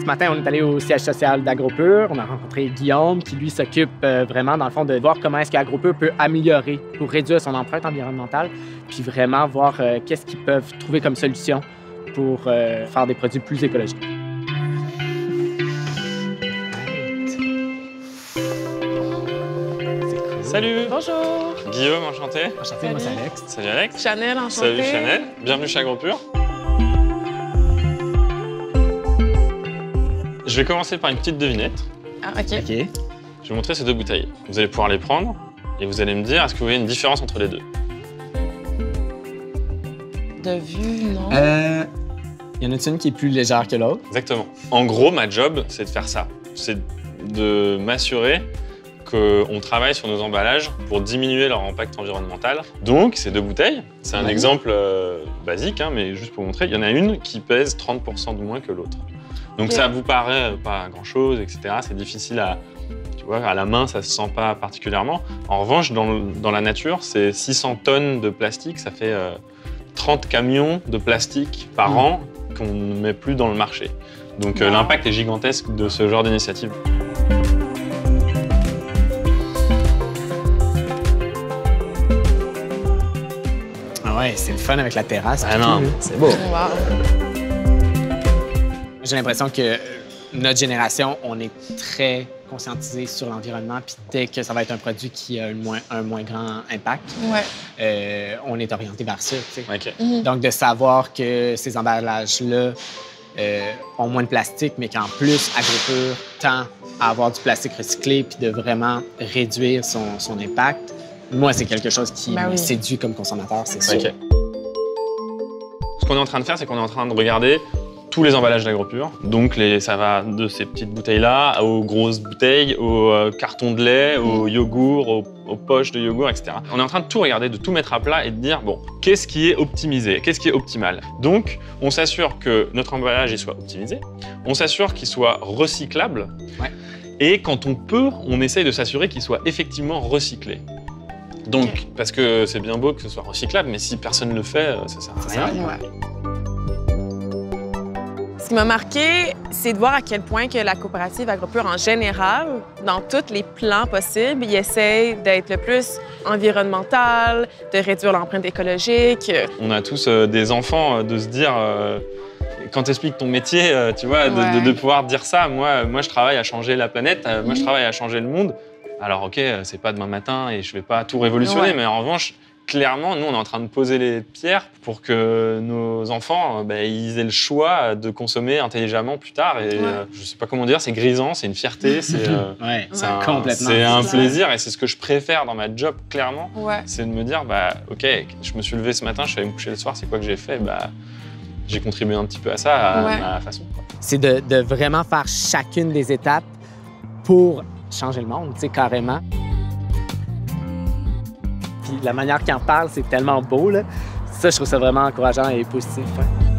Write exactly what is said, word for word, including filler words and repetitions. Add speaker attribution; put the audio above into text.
Speaker 1: Ce matin, on est allé au siège social d'AgroPure. On a rencontré Guillaume qui, lui, s'occupe euh, vraiment, dans le fond, de voir comment est-ce qu'AgroPure peut améliorer pour réduire son empreinte environnementale, puis vraiment voir euh, qu'est-ce qu'ils peuvent trouver comme solution pour euh, faire des produits plus écologiques.
Speaker 2: Salut!
Speaker 3: Bonjour!
Speaker 2: Guillaume, enchanté.
Speaker 1: Enchanté, moi c'est Alex.
Speaker 2: Salut Alex.
Speaker 3: Chanel, enchantée.
Speaker 2: Salut Chanel. Bienvenue chez AgroPure. Je vais commencer par une petite devinette.
Speaker 3: Ah, OK.
Speaker 1: OK.
Speaker 2: Je vais vous montrer ces deux bouteilles. Vous allez pouvoir les prendre et vous allez me dire est-ce que vous voyez une différence entre les deux?
Speaker 3: De vue, non?
Speaker 1: Euh, y en a une qui est plus légère que l'autre?
Speaker 2: Exactement. En gros, ma job, c'est de faire ça. C'est de m'assurer qu'on travaille sur nos emballages pour diminuer leur impact environnemental. Donc, ces deux bouteilles, c'est un
Speaker 1: Ouais. exemple
Speaker 2: exemple euh, basique, hein, mais juste pour montrer, il y en a une qui pèse trente pour cent de moins que l'autre. Donc,
Speaker 3: Ok.
Speaker 2: ça vous paraît pas grand-chose, et cetera. C'est difficile à... Tu vois, à la main, ça se sent pas particulièrement. En revanche, dans, le- dans la nature, c'est six cents tonnes de plastique, ça fait euh, trente camions de plastique par
Speaker 1: Mmh.
Speaker 2: an qu'on ne met plus dans le marché. Donc, euh,
Speaker 3: Wow.
Speaker 2: l'impact est gigantesque de ce genre d'initiative.
Speaker 1: Ah ouais, c'est le fun avec la terrasse.
Speaker 2: Ah
Speaker 1: puis
Speaker 2: non,
Speaker 1: tout, là.
Speaker 2: c'est beau.
Speaker 3: Wow.
Speaker 1: J'ai l'impression que notre génération, on est très conscientisé sur l'environnement, puis dès que ça va être un produit qui a un moins, un moins grand impact,
Speaker 3: Ouais.
Speaker 1: euh, on est orienté vers ça. tu sais.
Speaker 2: OK.
Speaker 3: Mhm.
Speaker 1: Donc, de savoir que ces emballages-là euh, ont moins de plastique, mais qu'en plus, AgroPure tend à avoir du plastique recyclé, puis de vraiment réduire son, son impact, moi, c'est quelque chose qui
Speaker 3: Ben
Speaker 1: me
Speaker 3: oui.
Speaker 1: séduit comme consommateur, c'est sûr.
Speaker 2: OK. Ce qu'on est en train de faire, c'est qu'on est en train de regarder tous les emballages d'AgroPure. Donc, les, ça va de ces petites bouteilles-là aux grosses bouteilles, aux euh, cartons de lait, aux yogourts, aux, aux poches de yogourt, et cetera. On est en train de tout regarder, de tout mettre à plat et de dire, bon, qu'est-ce qui est optimisé? Qu'est-ce qui est optimal? Donc, on s'assure que notre emballage il soit optimisé. On s'assure qu'il soit recyclable.
Speaker 1: Ouais.
Speaker 2: Et quand on peut, on essaye de s'assurer qu'il soit effectivement recyclé. Donc,
Speaker 3: Ok.
Speaker 2: parce que c'est bien beau que ce soit recyclable, mais si personne ne le fait, ça sert à
Speaker 1: Ça sert à
Speaker 2: rien.
Speaker 1: rien.
Speaker 3: Ouais. Ce qui m'a marqué, c'est de voir à quel point que la coopérative AgroPure, en général, dans tous les plans possibles, il essaie d'être le plus environnemental, de réduire l'empreinte écologique.
Speaker 2: On a tous euh, des enfants, euh, de se dire, euh, quand tu expliques ton métier, euh, tu vois, de,
Speaker 3: Ouais.
Speaker 2: de- de pouvoir dire ça. Moi, moi, je travaille à changer la planète, euh, moi, je
Speaker 3: Mhm.
Speaker 2: travaille à changer le monde. Alors, OK, euh, c'est pas demain matin et je vais pas tout révolutionner,
Speaker 3: Ouais.
Speaker 2: mais en revanche, clairement, nous, on est en train de poser les pierres pour que nos enfants, euh, ben, ils aient le choix de consommer intelligemment plus tard. Et
Speaker 3: Ouais.
Speaker 2: euh, je sais pas comment dire, c'est grisant, c'est une fierté, c'est euh,
Speaker 1: Ouais,
Speaker 2: c'est un,
Speaker 1: complètement.
Speaker 2: c'est un
Speaker 3: C'est
Speaker 2: plaisir et c'est ce que je préfère dans ma job, clairement.
Speaker 3: Ouais.
Speaker 2: C'est de me dire, bah, OK, je me suis levé ce matin, je suis allé me coucher le soir, c'est quoi que j'ai fait? Bah, j'ai contribué un petit peu à ça, à
Speaker 3: Ouais.
Speaker 2: ma façon. quoi.
Speaker 1: C'est de, de vraiment faire chacune des étapes pour changer le monde, tu sais, carrément. Puis la manière qu'il en parle, c'est tellement beau, là. Ça, je trouve ça vraiment encourageant et positif. hein.